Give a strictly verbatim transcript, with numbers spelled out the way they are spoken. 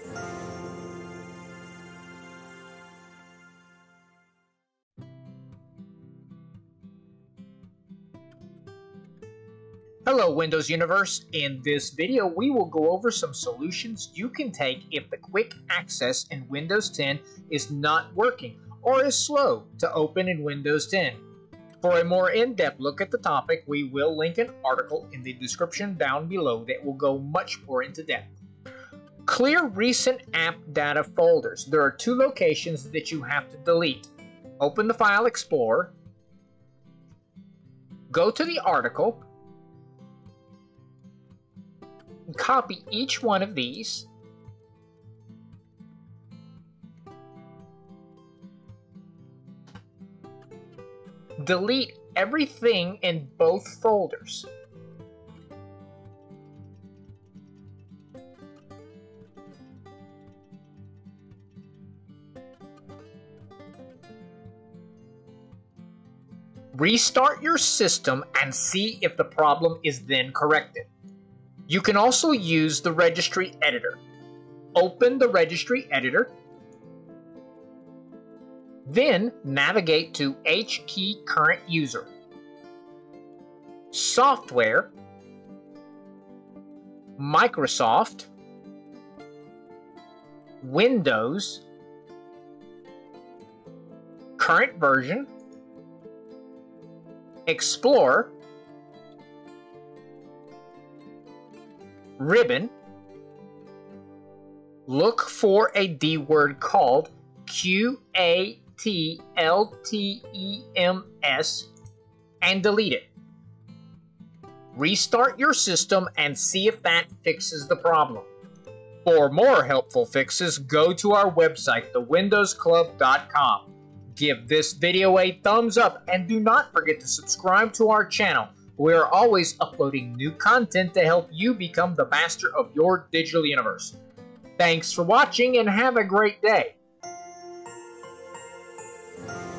Hello Windows Universe. In this video we will go over some solutions you can take if the quick access in Windows ten is not working or is slow to open in Windows ten. For a more in-depth look at the topic, we will link an article in the description down below that will go much more into depth. Clear recent app data folders. There are two locations that you have to delete. Open the File Explorer, go to the article, copy each one of these, delete everything in both folders. Restart your system and see if the problem is then corrected. You can also use the Registry Editor. Open the Registry Editor, then navigate to H key Current User, Software, Microsoft, Windows, Current Version, Explorer, Ribbon. Look for a D word called Q A T L T E M S and delete it. Restart your system and see if that fixes the problem. For more helpful fixes, go to our website, the windows club dot com. Give this video a thumbs up and do not forget to subscribe to our channel. We are always uploading new content to help you become the master of your digital universe. Thanks for watching and have a great day.